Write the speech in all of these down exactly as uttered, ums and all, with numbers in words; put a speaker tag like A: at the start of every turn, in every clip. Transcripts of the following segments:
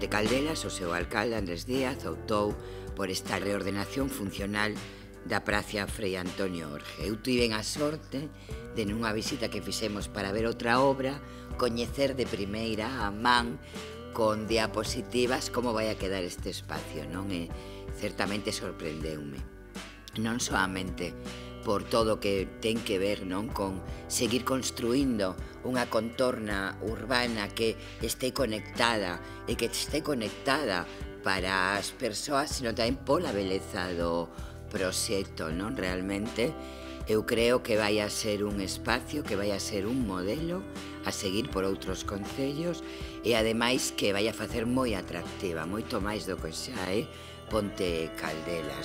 A: Caldelas, o seu alcalde Andrés Díaz optou por esta reordenación funcional da Praza Frei Antonio Orge. Eu tiven a sorte de nunha visita que fixemos para ver outra obra, coñecer de primeira a man con diapositivas como vai a quedar este espacio, non? E certamente sorprendeume. Non soamente por todo o que ten que ver, non, con seguir construindo unha contorna urbana que este conectada e que este conectada para as persoas, sino tamén pola beleza do proxecto, non? Realmente, eu creo que vai a ser un espacio, que vai a ser un modelo a seguir por outros concellos e, ademais, que vai a facer moi atractiva, moito máis do que xa é Ponte Caldelas.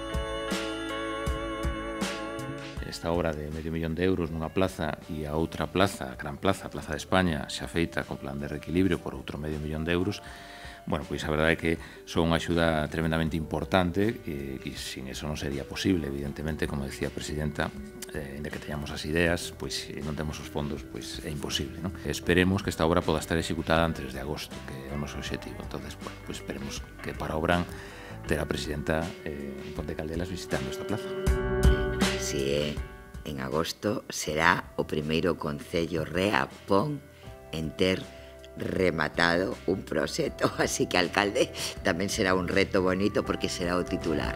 B: Esta obra de medio millón de euros nunha plaza e a outra plaza, a Gran Plaza, a Plaza de España, xa feita con plan de reequilibrio por outro medio millón de euros, bueno, pois a verdade é que son unha axuda tremendamente importante e, e sin eso non sería posible, evidentemente, como decía a Presidenta, eh, de que teñamos as ideas, pois non temos os fondos, pois é imposible, non? Esperemos que esta obra poda estar executada antes de agosto, que é o noso obxectivo. Entonces, bueno, pois esperemos que para o verán ter a Presidenta eh, en Ponte Caldelas visitando esta plaza.
A: Si é en agosto, será o primeiro concello Reapón en ter rematado un proxecto, así que, alcalde, tamén será un reto bonito porque será o titular.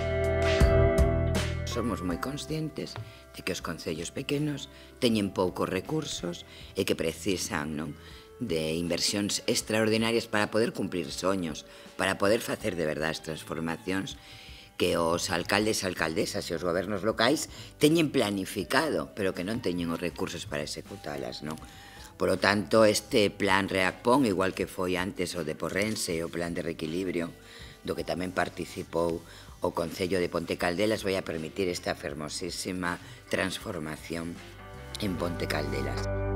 A: Somos moi conscientes de que os concellos pequenos teñen poucos recursos e que precisan, non, de inversións extraordinarias para poder cumprir soños, para poder facer de verdade as transformacións que os alcaldes, alcaldesas e os gobernos locais teñen planificado, pero que non teñen os recursos para executalas, non? Por lo tanto, este plan Reapón, igual que foi antes o de Porrense e o plan de reequilibrio, do que tamén participou o Concello de Ponte Caldelas, vai a permitir esta fermosísima transformación en Ponte Caldelas.